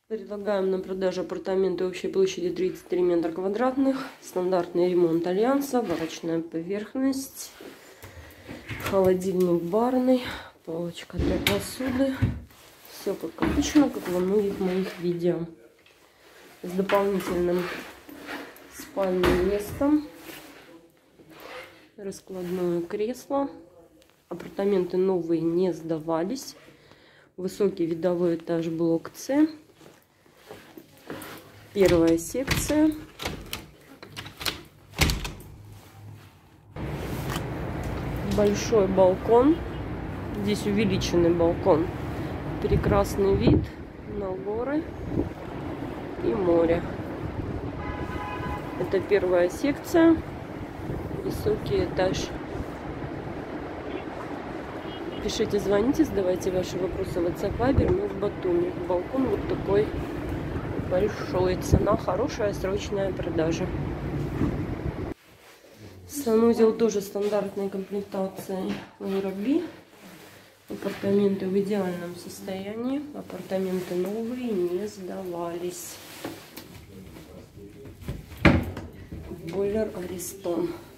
Предлагаем на продажу апартаменты общей площадью 33 метра квадратных. Стандартный ремонт Альянса, варочная поверхность, холодильник барный, полочка для посуды. Все как обычно, как во многих моих видео. С дополнительным спальным местом, раскладное кресло. Апартаменты новые не сдавались. Высокий видовой этаж, блок С. Первая секция. Большой балкон. Здесь увеличенный балкон. Прекрасный вид на горы и море. Это первая секция. Высокий этаж. Пишите, звоните, задавайте ваши вопросы в WhatsApp, Viber. Мы в Батуми. Балкон вот такой большой. Цена хорошая, срочная продажа. Санузел тоже стандартной комплектации Airbnb. Апартаменты в идеальном состоянии. Апартаменты новые, не сдавались. Бойлер Аристон.